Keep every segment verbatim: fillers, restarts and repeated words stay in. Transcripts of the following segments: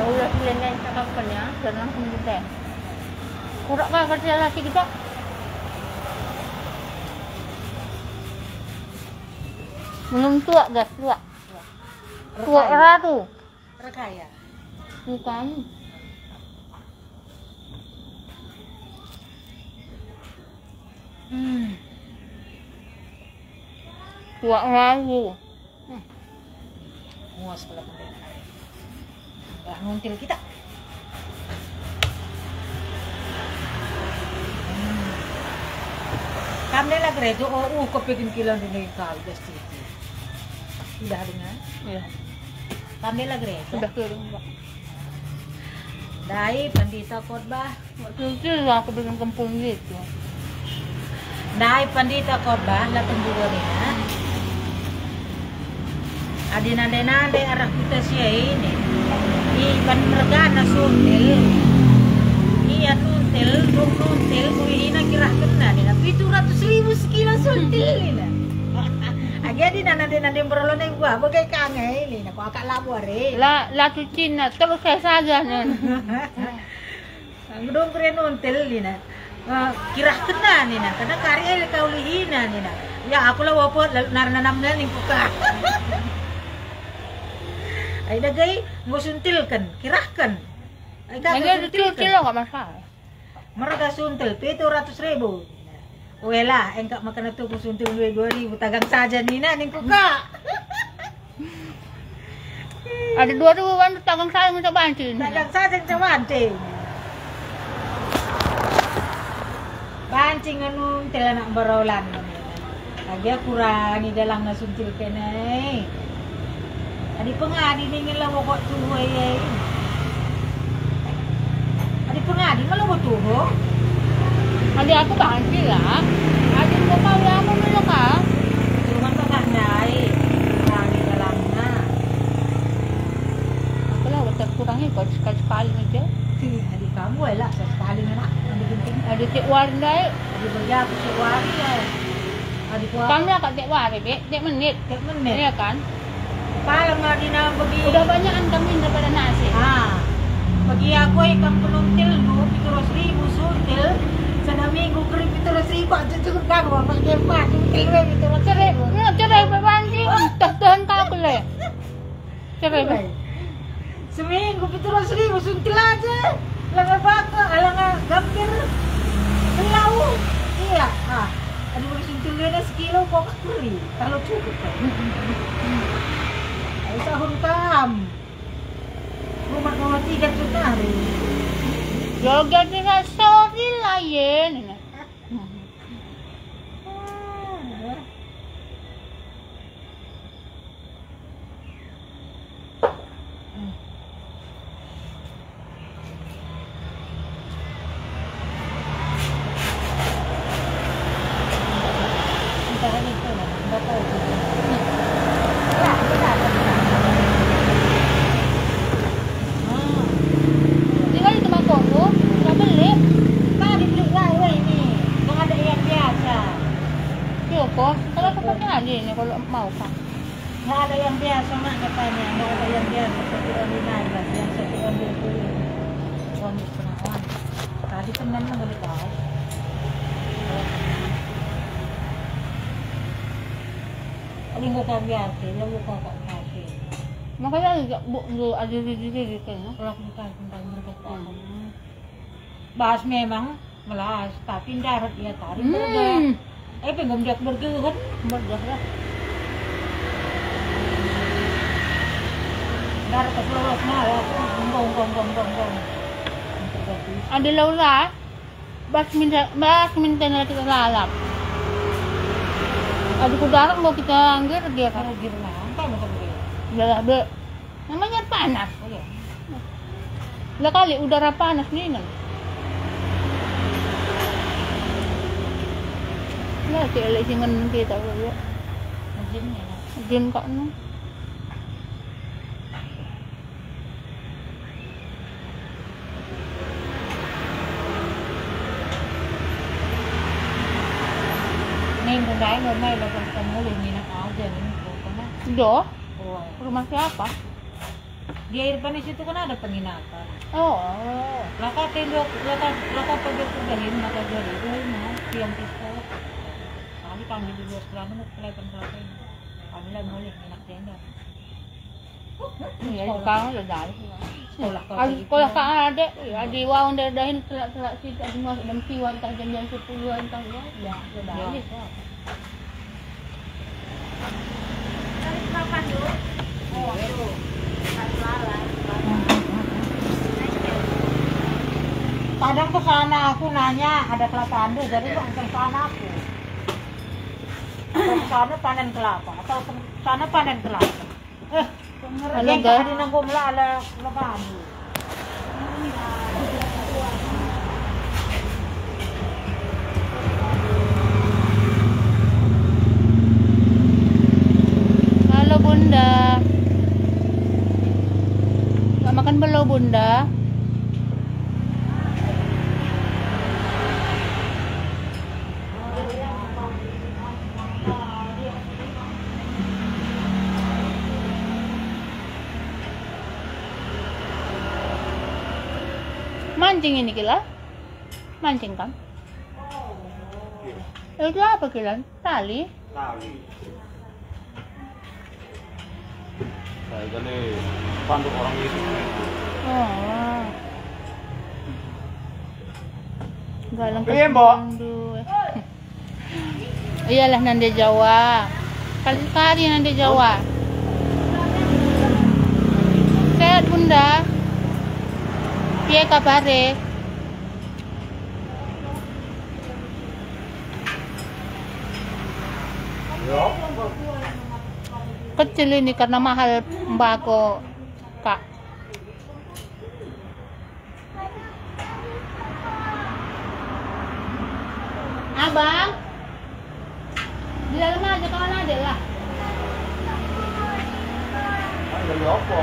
udah silengnya cakapnya dan langsung diteng. Kurang kan kerja lagi kita. Belum tua guys, tua. Tua ratu. Rekaya. Bukan. Hmm. Tua ratu. Hmm. Muas pala pala. Enggak nguntil kita. Hmm. Kami lah gerejo, oh, uh, kepikin kilang dengan kau just itu. Sudah dengar? Iya. Kami lah gerejo. Sudah kering, Pak. Dai pandita khotbah. Waktu itu aku bikin kempung gitu. Dai pandita khotbah la temburo nina. Adina-dina de arah kita siya ini. Iban mergana suntil. Iya nuntil, dong nuntil, kuihina kirah kena nina. Pitu ratus ribu sekilo suntil nina. Jadi nana-nana berolo neng gua, bagai kangen ini. Aku akak labu hari. La la Cina terus saya saja nih. Dong keren nuntil nina. Kirah kena nina, karena karya kau lihina nina. Ya aku lah wapot narnanamnya ning puka. Ay dagay mo suntilkan, kirahkan. Ay ka suntilkan. Kilo nggak masalah. Maraga suntil, pito ratus ribu. Wela, engkak makan itu suntil dua ribu, tagang saja nina ning kuka. Ada dua ribu kan tagang saya minta banting. Tagang saja minta banting. Bancing anu tela nak barolan. Lagi kurangi dalang na suntil kenai. Adi pengadi ning lawo kok tuho ye. Adi pengadi malah tuho. Adi aku banci lah. Adi ko pa wala mo nila ka. Cuma to kandai. Kurangi dalangna. Aku lah wala kurangi ko sekali-sekali aja. Adi kamu wala sekali na. Adi penting adi tik warna. Adi berja aku si wari ya. Adi ko. Kami akan tik wari, Be. Tik menit. Tik menit. Iya kan? Kalau nggak dina bagi udah banyak an kami daripada nasi. Ah, bagi aku ikan penuntil lu pituras ribu suntil, sana minggu kering pituras ribu aja cukup kan, wah pakai empat suntil we pituras ribu. Ya cerai bebanci, tas tahan tak boleh. Cerai. Seminggu pituras ribu suntil aja, langa baka, langa gambir, belau, iya. Ah, ada bagi suntil dia sekilo kok kuri, kalau cukup kan. Sahur kam rumah mama tiga juta hari joget dengan sorry lain ini kalau mau kan nggak ada yang biasa mak katanya nggak ada yang biasa seperti on lima belas yang seperti on dua puluh suami penawan tadi teman mah boleh tahu ini nggak tahu biasa lo bukan kok biasa makanya nggak bu nggak ada di sini gitu ya kalau bukan tentang berkata bahas memang melas tapi darat dia tarik berada eh pengen jak bergerak bergerak darat ke pulau malah gong gong gong gong gong ada laula bas minta bas minta nanti kita lalap ada kudarat mau kita langgir dia kan langgir lah apa mau langgir udah be namanya panas lah kali udara panas nih kan lah si elesingan kita ya jin ya jin kok no ning kundai normal lo ketemu ini nak aja nih pokoknya do rumah siapa Di air panas itu kan ada penginapan. Oh. Oh. Laka tendo, laka laka pagi kudahin maka jadi itu mah tiang pistol. Kami kami di luar selama mau kelihatan kelihatan. Kami lah boleh enak tenda. Iya, sekarang udah dari. Sekolah Kalau sekolah kan ada, ya di wawon dahin telak-telak sih tak masuk dan siwan tak jam-jam sepuluhan tak ya, ya udah dari. Dari berapa dulu? Oh, itu. Kadang ke sana aku nanya ada kelapa anda, jadi ke sana aku. Ke sana panen kelapa atau ke sana panen kelapa. Eh, Halo, yang guys. di nanggung lah ada kelapa anda. Halo Bunda. Nggak makan belum Bunda? Mancing ini Kilan? Mancing kan? Itu apa Kilan? Tali? Tali. Saya jadi bantu orang itu. Oh. Galang Iya, Mbak. Iyalah nande Jawa. Kali-kali nande Jawa. Sehat Bunda. Piye kabare? Ya. Kecil ini karena mahal mbako, Kak. Abang, di dalam aja kawan ada lah. Dari apa?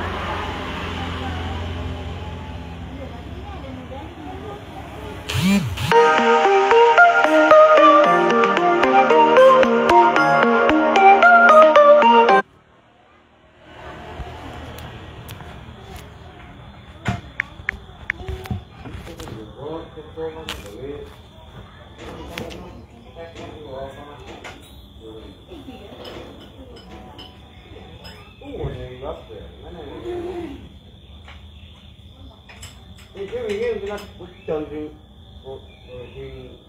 Ini ini kita hujan di di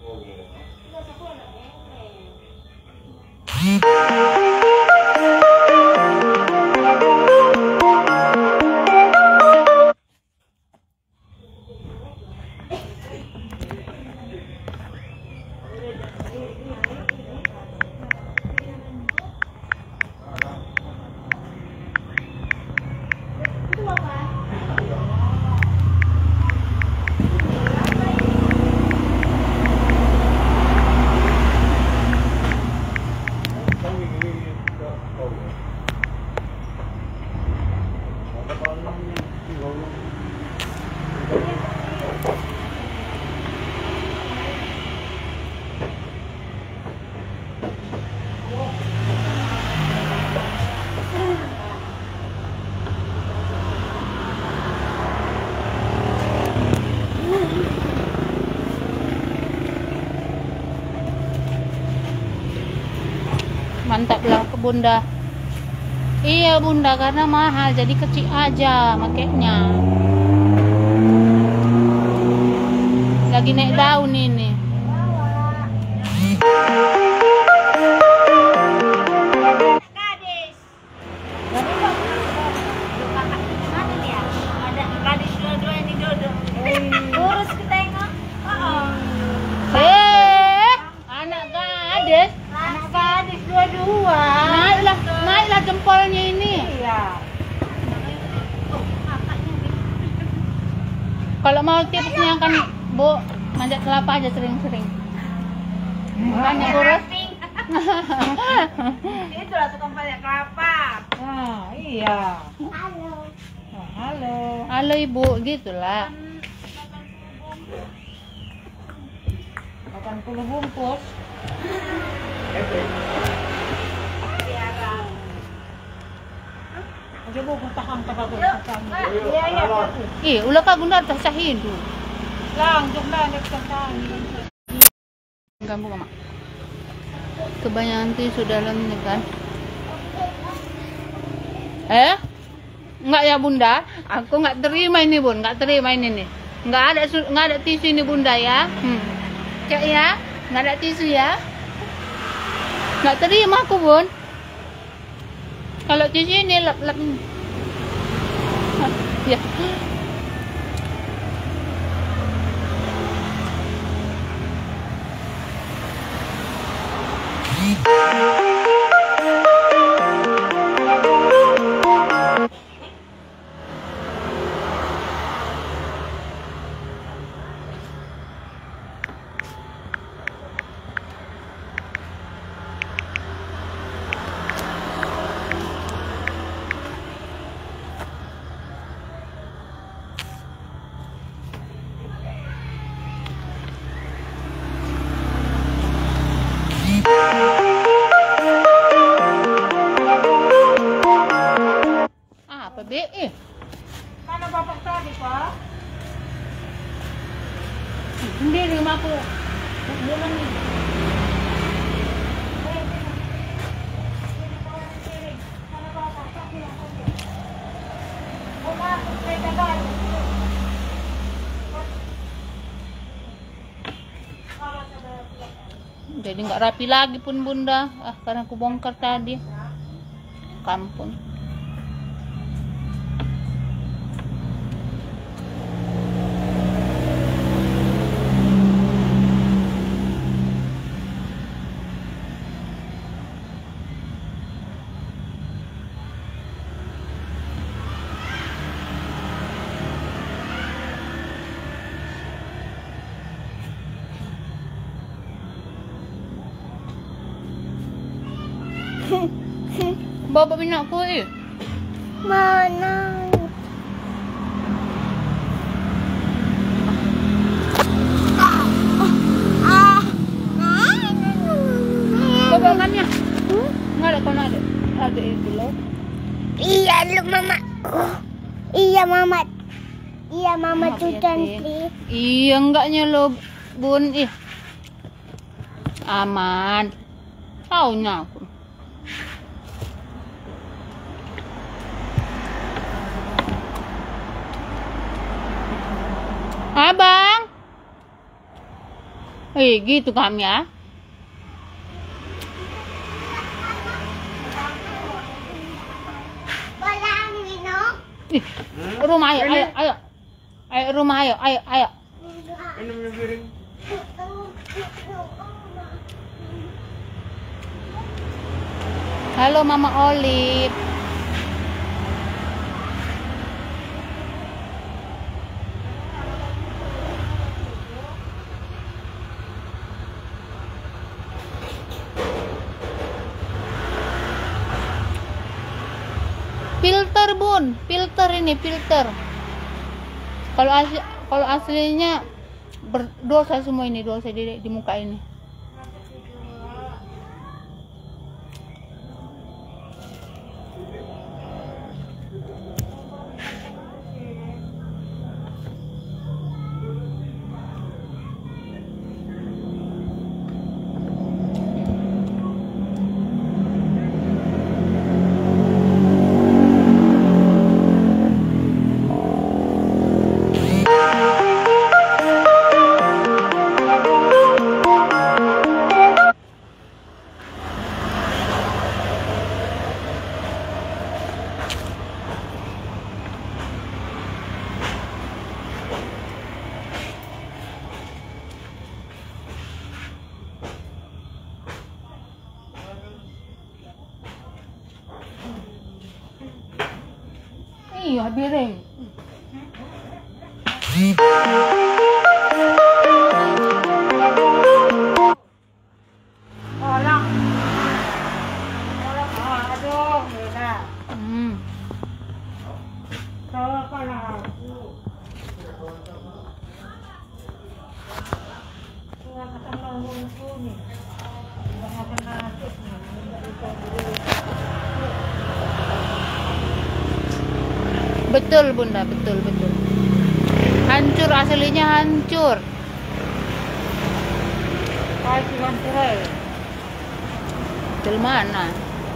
Mantap bilang ke Bunda. Iya Bunda, karena mahal jadi kecil aja makanya. Lagi naik daun ini. Gadis. Kakak mana nih ya? Ada gadis dua-dua yang duduk. Urus ke tengok. Oh. Eh, anak gadis. Anak gadis dua-dua. Naiklah, naiklah jempolnya ini. Iya. Kalau mau tipsnya kan Bu, manjat kelapa aja sering-sering. Makanya urus. Itulah tukang pajak kelapa. Ah, iya. Halo. Oh, halo. Halo Ibu, gitulah. delapan puluh bungkus. Coba ko tahang tabago Yuk, sa kami. Kak. Iya, iya. Eh, ulah ka bunda tak sahin tu. Lang, jom lah nak kentang. Ganggu mama. Kebanyakan tisu dalamnya kan. Eh? Enggak ya bunda? Aku enggak terima ini bun, enggak terima ini nih. Enggak ada enggak ada tisu ini bunda ya. Hmm. Cek ya, enggak ada tisu ya. Enggak terima aku bun. Kalau tisu ini lap lap. Ya. Apa be? Eh, Mana bapak tadi, Pak? sendiri rumah aku. Bulan ni. Jadi nggak rapi lagi pun bunda. Ah, karena aku bongkar tadi. Kampung. Bapak minyak aku eh. Mana? Bapak makannya. Nggak ada kau ada. Ada itu loh. Iya lu mama. Iya mama. Iya mama Maaf tuh ya, cantik. Iya enggaknya lo bun ih. Aman. Taunya aku. Abang. Eh, gitu kami ya. Bolang minum. Ih, rumah ayo, ayo, ayo. Ayo rumah ayo, ayo, ayo. Minum yang piring. Halo Mama Olive. Filter bun, filter ini filter. Kalau asli, kalau aslinya berdosa semua ini dosa di, di muka ini. Iya, piring. Olang. Olang. Ah, aduh, beda. Hmm. Kalau kalau aku. Tuhan akan menghubungi nih. Tuhan akan nasib nih. Betul bunda, betul betul. Hancur, aslinya hancur. Pasti hancur eh. Del mana?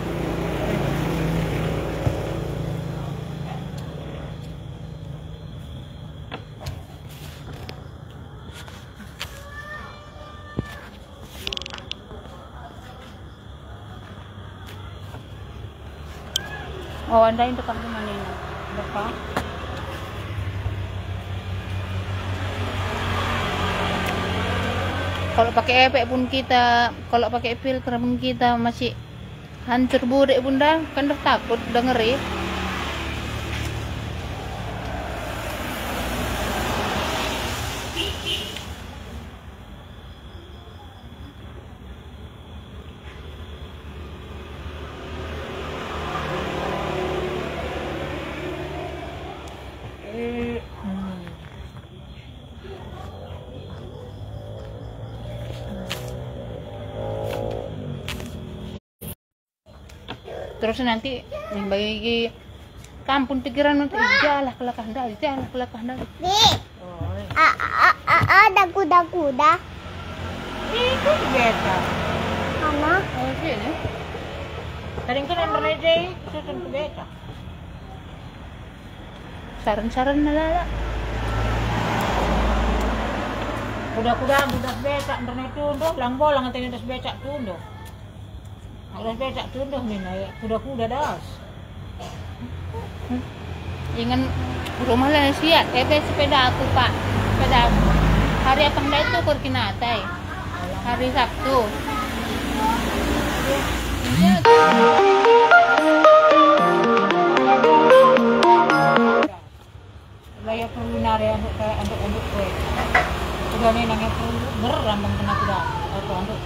Oh, anda yang dekat rumah Nina. Dekat. Kalau pakai efek pun kita, kalau pakai filter pun kita masih hancur burik bunda. Kan udah takut, udah ngeri. Hmm. Terus nanti yang bagi kampung pikiran nanti jalah kelakah dari, jalah kelakah dari. Nih, Oh, a- a- a- ada kuda-kuda. itu beta. Mana? Oh sini. Kadang kan yang berlejai, susun ke beta. Saran-saran nalala. Kuda-kuda, kuda becak, internet tunduh, lang bolang antara das becak tunduh. Das becak tunduh nih, nah, kuda-kuda das. Ingat rumah lah siat, eh sepeda aku pak, sepeda aku. Hari apa enggak itu kur kinatai. Hari Sabtu. Iya. Layak perlu nari untuk kayak untuk untuk kue. Kuda nih nangnya perlu berambang kena kuda atau untuk.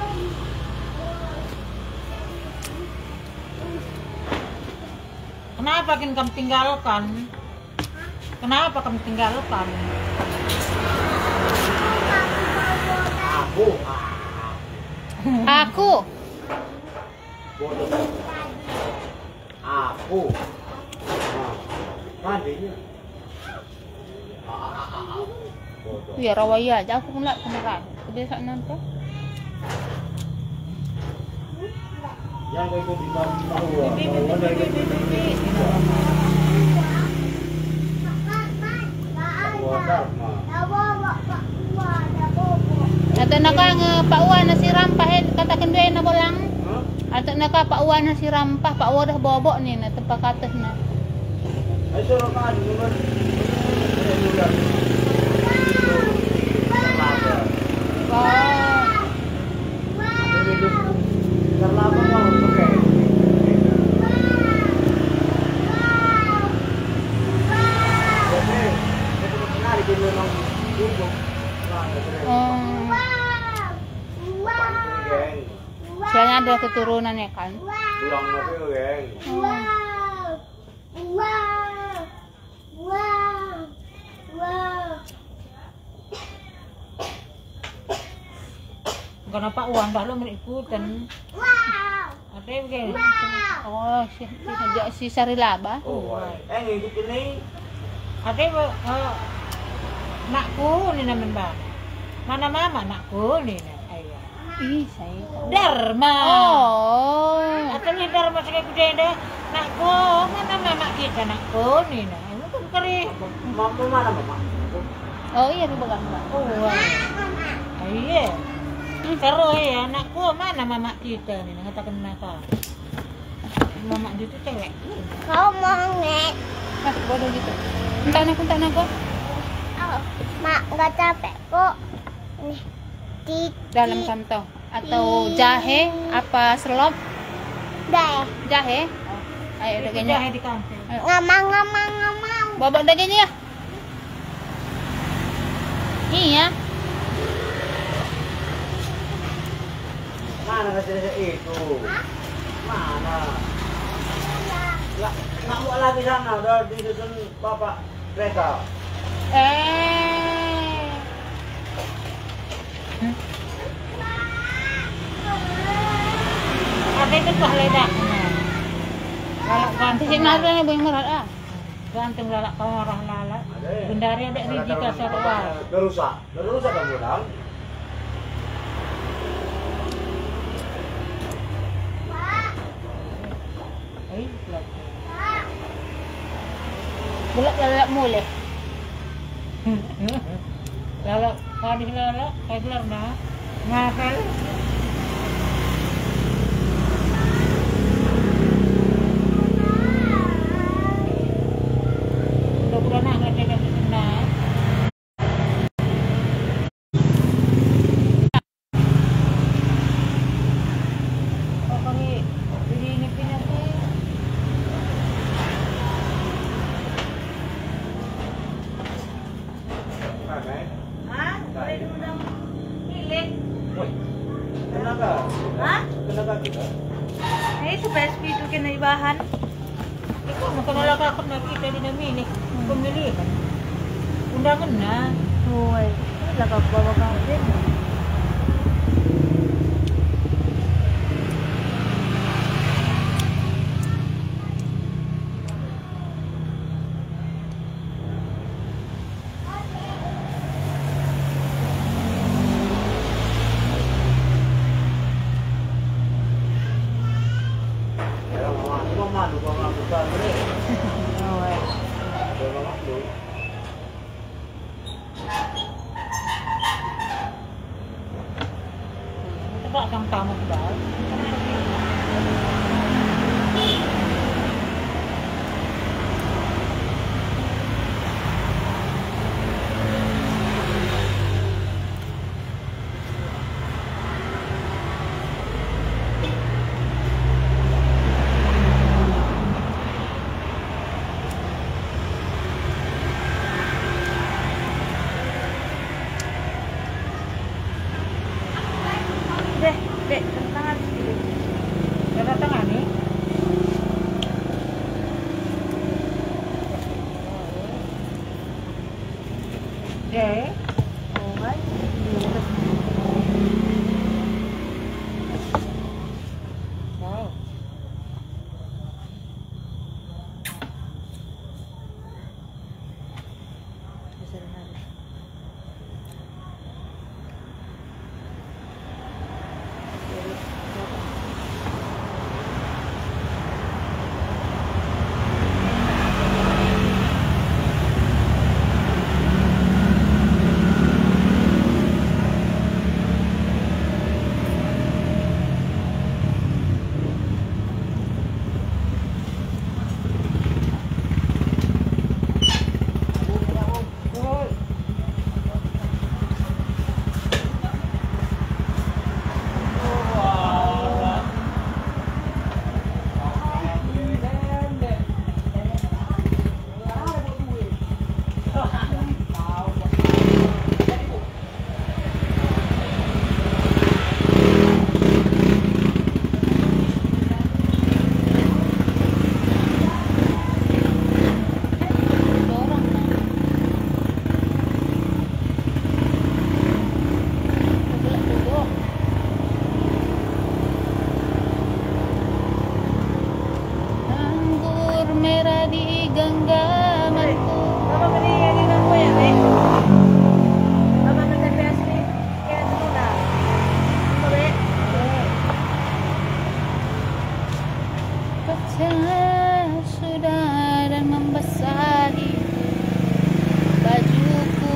Kenapa kan kamu tinggalkan? Kenapa kamu tinggalkan? Aku. Aku. Bodoh. Aku. Nah, mandinya. Bodoh. Ya rawaya aja aku pula kenakan. Kebiasaan nanti. Yang itu di bawah. Bibi bibi bibi bibi bibi. Atau naka nge Pak Wan nasi rampah eh katakan dia na bolang. Hah? Atau naka Pak Wan nasi rampah Pak Wan dah bobok ni na tempat katas na. Ayo suruh kan dulu. Oh. Terlama mau pakai. Jadi, itu sekali di memang duduk. Nah, Oh. geng. Soalnya ada keturunan ya kan. Pulang mobil, geng. Kenapa uang dah lo mengikutan? Ada yang begini. Oh, si si, si Sarilaba. Oh, eh ngikut ini. Ada yang uh, nakku ni naman ba? Mana mama nakku ni na. Ayo. Ih, saya tahu. Dharma. Oh. Atau ni Dharma sekali kuda nakku mana mama kita nakku ni na. Ano kan kari? Mampu mana, Mama? Oh iya, dibagang Mbak. Oh, iya. Karo ya anakku mana mama kita ni ngatakan naka. Mama dia tu cewek. Kau mau ngek? Ah, bodoh gitu. Entah nak, entah nak kok. Oh, mak nggak capek kok. Nih, titi. Dalam kantong atau jahe apa selop? Deh, Jahe. Oh. Ayo dagingnya. Jahe di kampung. Ayo. ngamang ngamang ngamang. Bawa dagingnya. Iya. Mana kasih itu? Mana? Nggak, nggak mau lagi sana, udah disusun bapak kereta. Eh. Ada itu bah ledak. Kalau kan Di sini ada yang boleh merat ah. Ganteng lalak kau marah lalak. Ada. Bendari ada rigi kasar wah. Berusak, berusak kan bilang. Eh, Bulak lalak mulai. Lalak kadi lalak kayak gelar nah. Ngapel. Udah nak nggak ada kena. Oh kami jadi ini pindah ke. Hah? Boleh diundang milik? Woi, tenaga. Hah? Tenaga kita. Eh, itu P S P itu kena ibahan. Ikaw makanalak ako na kita din namin eh. Pumili kan. Undangan na. Hoy, lagak bawa ka din. Pero mama, mama lu kau nggak buka ni. Hoy. Pero mama lu. Tebak kang tamu bal. Deh, dek, tangan sedikit. Kaya tangan ni. Eh, Hoy. wow. Hoy. Anggur merah di genggamanku. Apa beli yang di bangku ya, Be? Apa nonton P S P? Kaya dulu dah. Apa, Be? Pecah sudah dan membasahi bajuku.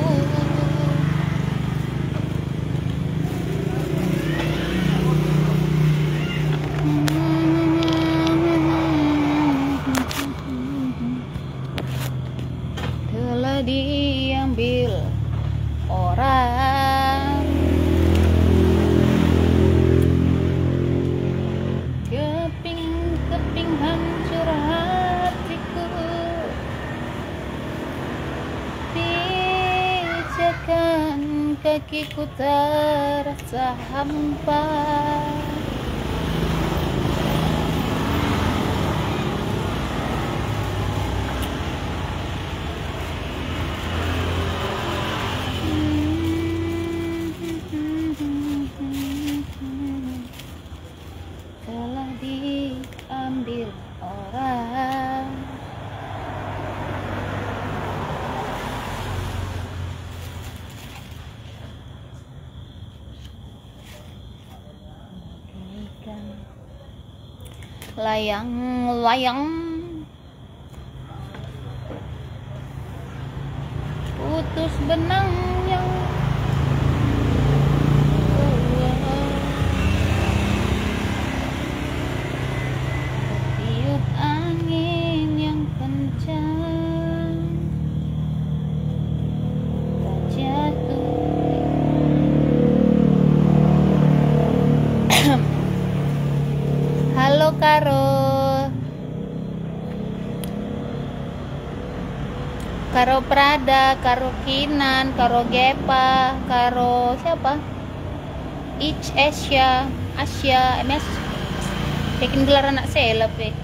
Telah diambil orang. Keping-keping hancur hatiku. Pijakan kakiku terasa hampa. Telah diambil orang. layang layang putus benang yang tiup angin yang kencang tak jatuh. Halo Karo, Karo Prada, Karo Kinan, Karo Gepa, Karo siapa? Ich Asia, Asia, M S. Bikin gelar anak seleb eh.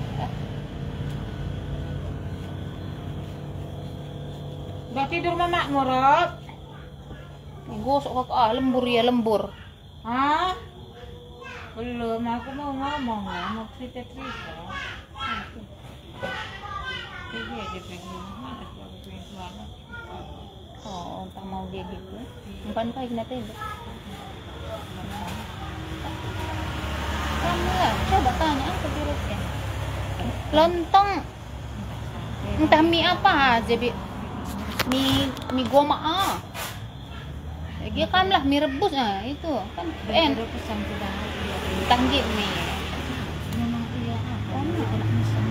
Udah tidur mamakmu, Rob? Gosok kok ah lembur ya lembur. Hah? Belum, aku mau ngomong lah, mau cerita-cerita. Pergi aja pergi, mana sih aku pengen kemana? Oh, tak mau dia gitu. Bukan kayak nanti. Kamu lah, coba tanya apa virusnya. Lontong. Entah mie apa aja, Bi. Mie mie goma ah. Dia kan lah mie rebus ah itu kan en Baru pesan sudah. tanggit mie. Memang iya, kamu enak pesan.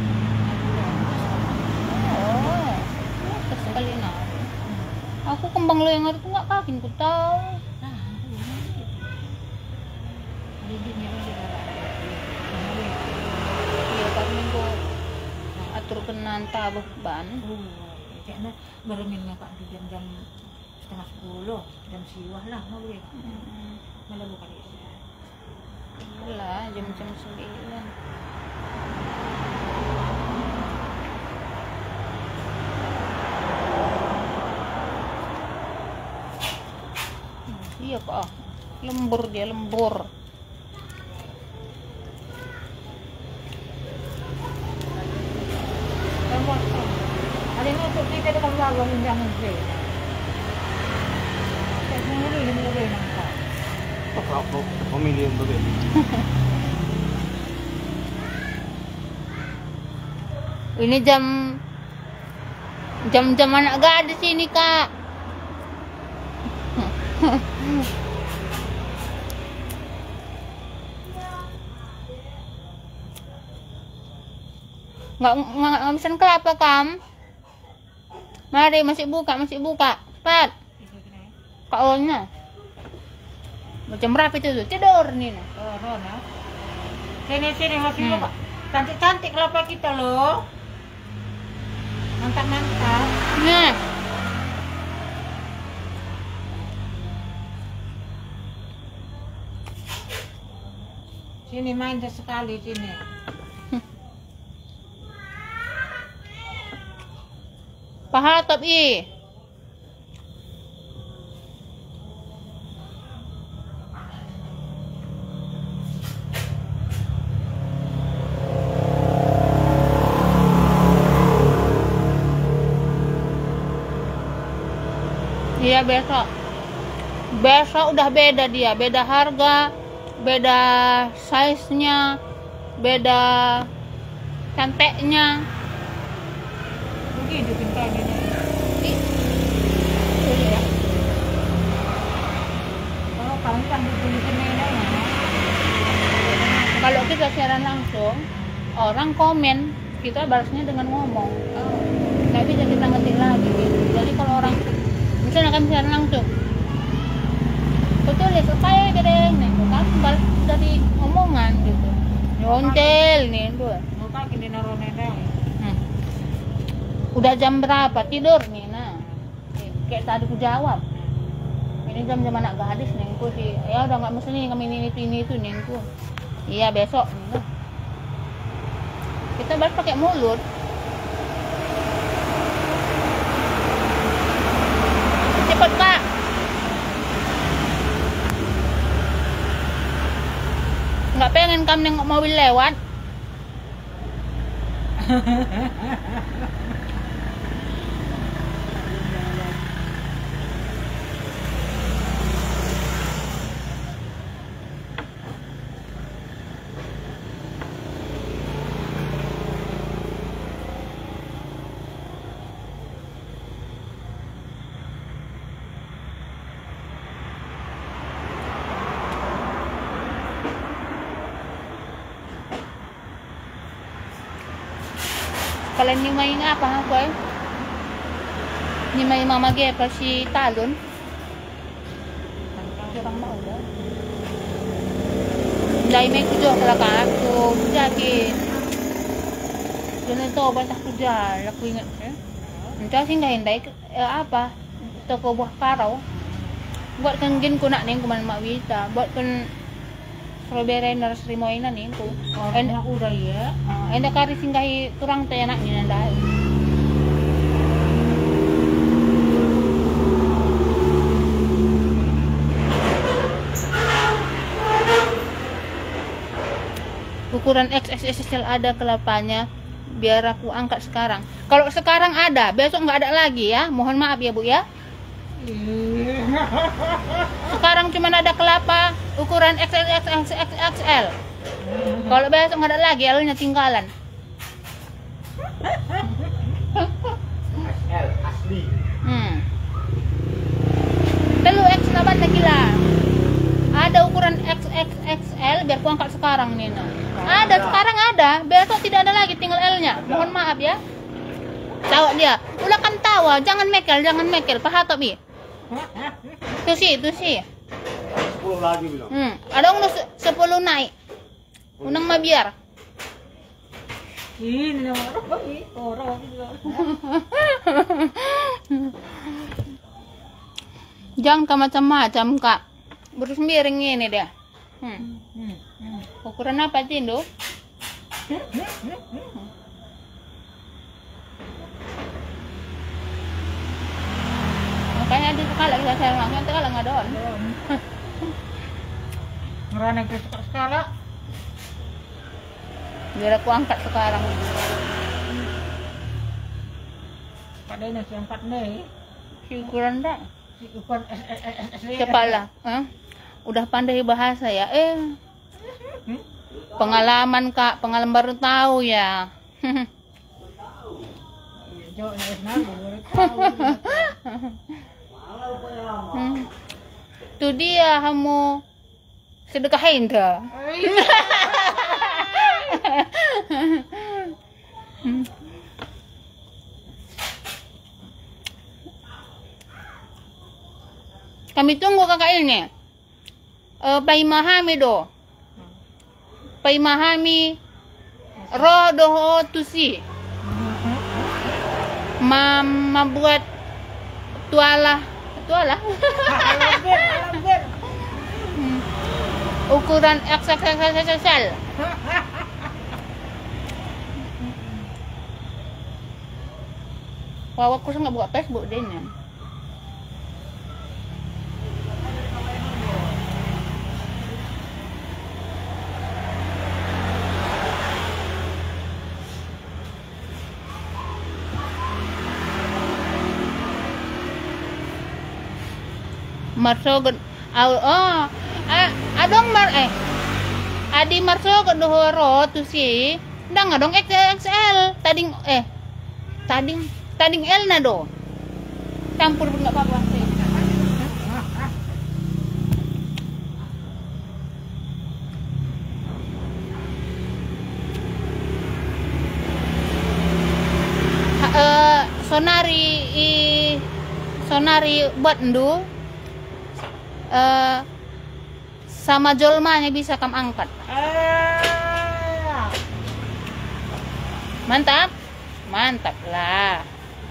Oh, terus sekali nah. Aku kembang loyang itu nggak kakin ku tahu. Nah, bibirnya kan juga. Iya kan minggu atur kenan tabuh ban. Oh, kayaknya baru minum Pak di jam-jam setengah sepuluh, jam siwah lah mau ya. Malah bukan itu. Lah jam-jam sembilan. Iya kok, ah. Lembur dia lembur. Kamu ada yang untuk kita dekat lagu jangan sih. Saya mau ini mau beli nangka. Apa pemilih yang berbeda? Ini jam jam-jam anak gadis ini kak. Nggak nggak nggak pesan kelapa kam? Mari masih buka masih buka. Cepat. Kak Olnya. Macam berapa itu tuh? Tidur nih. Nah. Oh, Rona. Sini sini masih Hmm. buka. Cantik-cantik kelapa kita loh. Mantap-mantap. Nah. Sini main sesekali sini. Paha tapi. Iya besok. Besok udah beda dia, beda harga, beda size-nya, beda canteknya. Begini hidupin kayak gini. Ih. Ini ya. Kalau kamu kan tulisin mainnya ya. Kalau kita siaran langsung, orang komen, kita balasnya dengan ngomong. Oh. Nggak bisa kita ngetik lagi gitu. Jadi kalau orang misalnya kami siaran langsung, betul ya selesai gede nih, kan balas dari omongan gitu. Nyontel nih tuh. Mau pakai di naruh nendang. Hmm. Udah jam berapa tidur nih nah. Kayak tadi aku jawab. Ini jam-jam anak gadis nih aku sih. Ya udah nggak mesti nih kami ini itu ini itu nih aku. Iya besok nih. Nah. Kita balas pakai mulut. Cepet Kak. Nggak pengen kamu nengok mobil lewat. Kalian ni may nga pa ha, boy? Ni may mamagay pa si talon. Kurang mau dah. Lai may kujo kala ko jadi. Jangan tahu banyak kuja, aku ingat ya. Entah sih nggak hindai eh, apa toko buah karau. Buat kan gin ko nak ning kuman mak wita. Buat kan strawberry nursery mo ina ning ko. Oh, And enak udah ya. uh, enda kari singgahi turang taya nak ni nandai. Ukuran X X S L ada kelapanya, biar aku angkat sekarang. Kalau sekarang ada, besok nggak ada lagi ya. Mohon maaf ya Bu ya. Sekarang cuma ada kelapa ukuran X L X X X L. Kalau besok nggak ada lagi, L-nya tinggalan. X L asli. Hmm. Telu X delapan lagi lah. Ada ukuran X X X L, biar ku angkat sekarang nih. Nah. Ada sekarang ada, besok tidak ada lagi, tinggal L-nya. Mohon maaf ya. Tawa dia, ulah kan tawa, jangan mekel, jangan mekel, paha tapi. Itu sih, itu sih. sepuluh lagi bilang. Hmm, ada unang sepuluh naik. Unang mabiar. Ini nama orang ini orang. Jangan ke macam-macam kak. Berus miring ini dia. Hmm. Ukuran apa Cindo? Makanya di sekali kita saya langsung itu kalau nggak doon. Ngerana ke skala. Biar aku angkat sekarang. Padahal nasi empat nih. Si ukuran dah. Si ukuran S S S S. Kepala. Huh? Udah pandai bahasa ya. Eh. Pengalaman kak, pengalaman baru tahu ya. Jo, naik Hmm. Itu dia kamu sedekahin dah. Hmm. Kami tunggu kakak ini. Uh, Paimahami do. Paimahami roh doho tusi. Ma membuat tuala tuala. Hmm. Ukuran X X X L. Wah, aku nggak buka Facebook deh nih. Marso oh adong mar eh adi marso dohoro tu si ndang adong X X L tading eh tading tading L na do campur nggak apa-apa sih. Uh, sonari i sonari buat ndu Uh, sama jolmanya bisa kamu angkat. Mantap, mantap lah.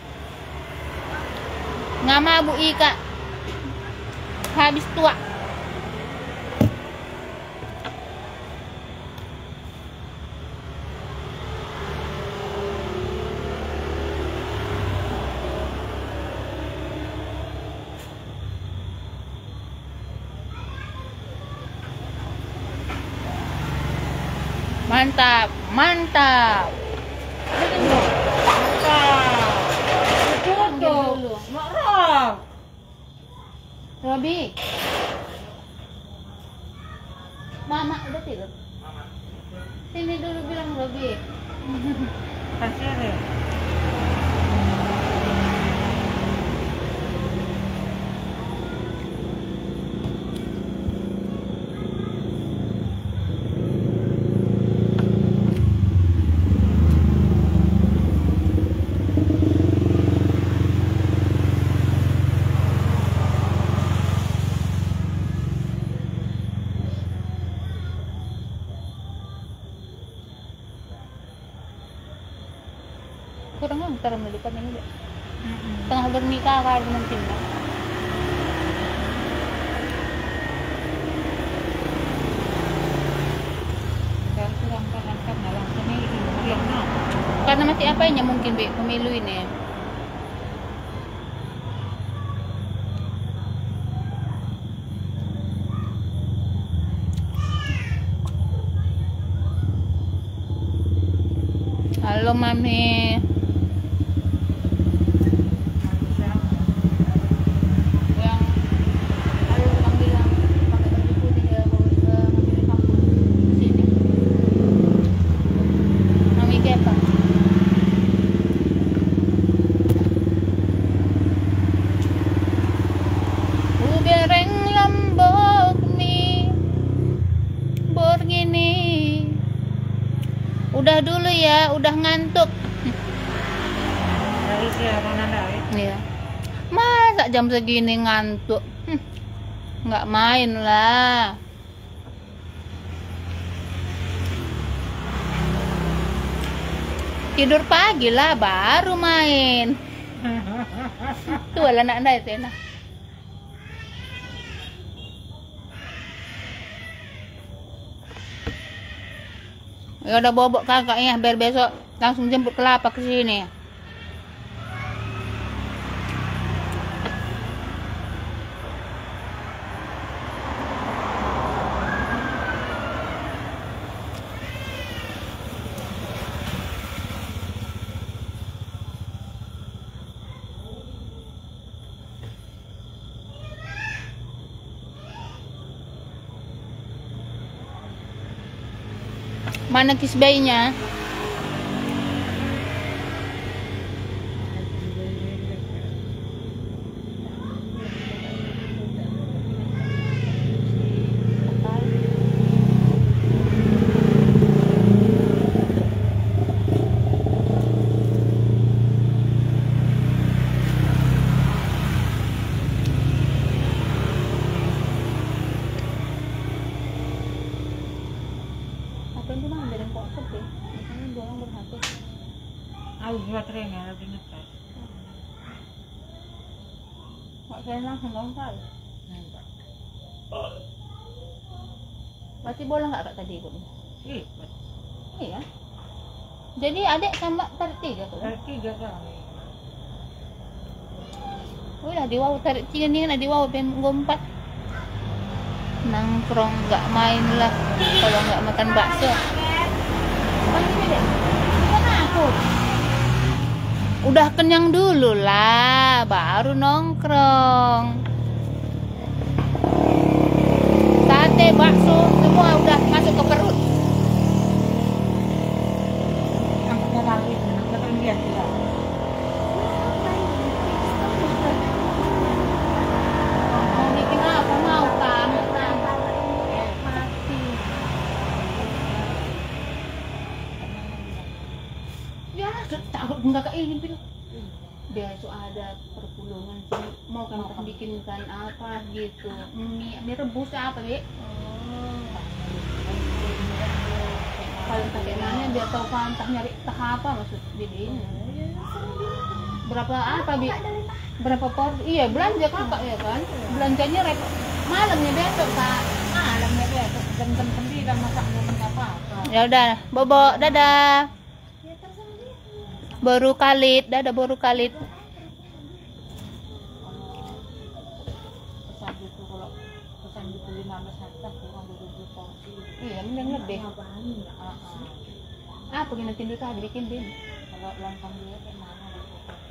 Ngama Bu Ika habis tua. Mantap, mantap. Mantap. Dulu. Marah. Robi. Mama udah tidur. Sini dulu bilang Robi. Kasih deh. kurang antar dekat ini deh. Tengah bernikah kan mungkin lah. Dan kurang kan kan dalam sini yang nak. Karena masih apanya mungkin Be, pemilu ini. Halo Mami. Yang ada orang bilang pakai baju putih ya bawa ke ngambil kampung ke sini. Mami Kepa. Ubereng lambok mi borgini. Udah dulu ya, udah ngantuk. Dari siapa nanda? Iya. Masa jam segini ngantuk? Hm, nggak main lah. Tidur pagi lah, baru main. Tuh lah anak anda itu enak. Ya udah bobok kakaknya biar besok langsung jemput kelapa ke sini. Mana kis bayinya? Apa itu mah dari kok sepi? Misalnya dua orang berhati. Aku buat trennya lagi ngetes. Nggak saya langsung lompat. Berarti bola nggak kak tadi ikut? Ih, Iya. Jadi adik sama tarik tiga tuh. dari tiga kan. Oh lah di wow tarik tiga nih, nah di wow pengen ngompat. Nangkrong nggak main lah kalau nggak makan bakso. Panggil deh. Bukan aku. Udah kenyang dulu lah, baru nongkrong. Sate, bakso, semua udah masuk ke perut. Angkatnya lagi, angkatnya dia tidak. Mau bikin apa mau kan? Mati. Ya, takut enggak kayak ini bilang. Besok ada perpulungan sini, mau kan kita bikinkan apa gitu, mie, mie rebus apa Be? Kalau pakai nanya biar tahu kan entah nyari entah apa maksud Bibi ini. Berapa apa Bi? Berapa porsi? Iya belanja kakak ya kan? Belanjanya repot. Malamnya besok kak. Malamnya besok jam-jam sembilan masak belum apa-apa. Ya udah, bobo, dadah. Baru kalit, dadah baru kalit. Pesan gitu kalau pesan gitu lima belas harga kurang dua puluh porsi. Iya, mending lebih. Ah, pengen nanti dulu tadi bikin Bin. Kalau lontong dia kayak mana gitu.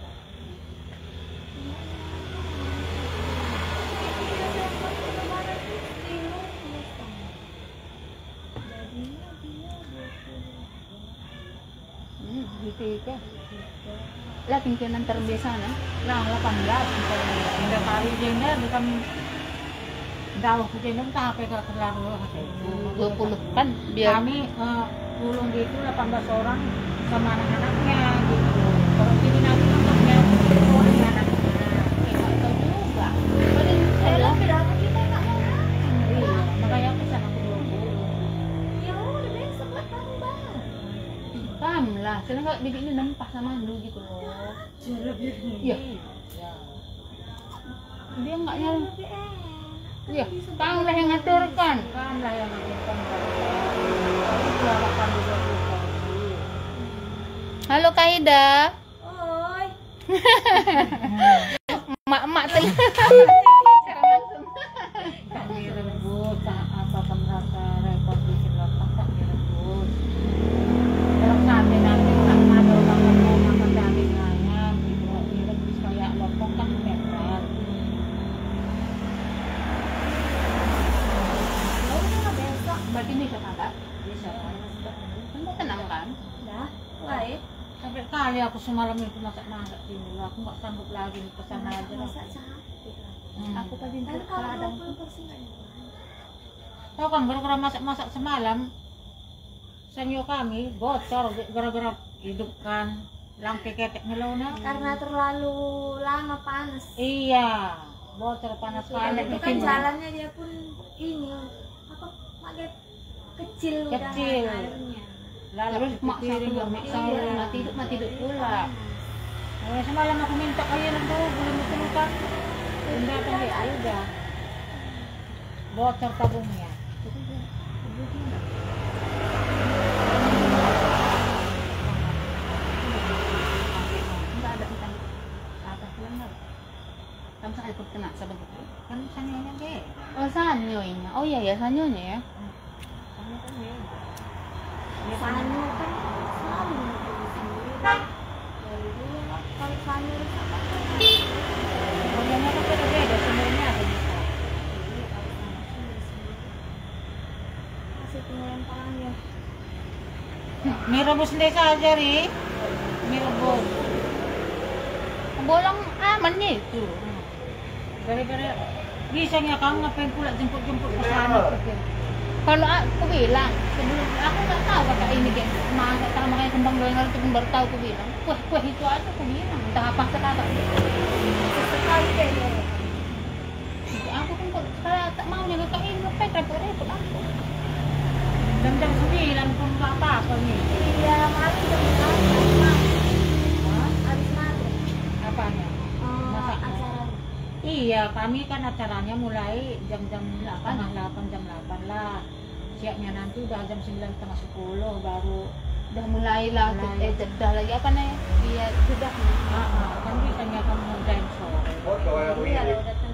Hmm, gitu ya. Lah pinggiran terbiasa nah. Nah, delapan belas misalnya. Tidak kali jengnya bukan jauh ke jengnya tak apa ke kelar dua puluh kan biar kami eh, gulung gitu delapan belas orang sama anak-anaknya gitu. Kalau jadi nanti nontonnya orang anak-anak. nggak tahu juga. Saya lah berapa kita nggak mau makan. Iya, makanya pesan aku dua puluh. Ya udah besok lah tambah. Kam lah, karena nggak bibi ini nempah rasa mandu gitu loh. Lebih Iya. Ya. Dia nggak nyari. Lebih enak. Iya, kamu lah yang ngaturkan. Kan lah yang menentukan berapa dua puluh kali. Halo Kak Ida. Oi. Mak-mak tadi. Kami rebut, apa kamu merasa repot bikin lontong tak direbus. Kalau sate nanti orang ada orang mau makan daging ayam, gitu direbus kayak lontong kan berat. Ya udah besok. Berarti bisa kakak? Bisa kan? Kamu tenang kan? Dah. Baik. Sampai kali aku semalam itu masak-masak sini, aku nggak sanggup lagi nih, pesan aja. Masak capek. Hmm. Aku tadi Kan kalau kalau ada dua puluh porsi nggak nyobain. Tahu kan gara-gara masak-masak semalam, sanyo kami bocor gara-gara hidupkan lampu ketek ngelona. Karena terlalu lama panas. Iya, bocor panas Dan panas itu kan jalannya dia pun ini apa pakai kecil udah Kecil. airnya. Lalu terus mak piring satu nggak mak bisa. satu mati hidup mati hidup pula. Oh, semalam aku minta air itu belum ditemukan. Belum datang ya udah. Bocor tabungnya. Enggak ada tentang apa pulang nggak? Kamu sakit perut kena sabar gitu. Kan sanyonya deh. Oh sanyonya. Oh iya ya sanyonya ya. Sanyo kan deh. Sanyo kan selalu ngumpul sendiri. Dari dulu lah kalau sanyo rusak apa? Sanyonya kan beda-beda, sebenarnya ada bisa. Iya kalau sanyo sendiri sendiri. Masih tinggal yang palangnya. Mie rebus desa aja, Ri. Mie rebus. Bolong aman nih itu. Gara-gara bisanya kamu ngapain pula jemput-jemput ke sana? Kalau aku bilang sebelum aku nggak tahu kakak ini kayak masak sama kayak kembang goreng itu pun baru tahu aku bilang kue kue itu aja aku bilang entah apa sekarang. Sesekali deh ya. Aku pun kok kalau tak mau jaga kak ini ngapain repot-repot aku. Jam-jam sembilan pun nggak apa-apa nih. Iya malam jam delapan. Hah? Habis maghrib. Apanya? Oh, Masaknya? acara. Iya, kami kan acaranya mulai jam-jam delapan, delapan jam delapan lah. Siapnya nanti udah jam sembilan setengah sepuluh baru. Udah mulailah Mulai. eh jedah lagi apa nih? Iya jedah. Ah, ah, kan bisanya kamu ngerjain sore. Foto yang Iya, ini. udah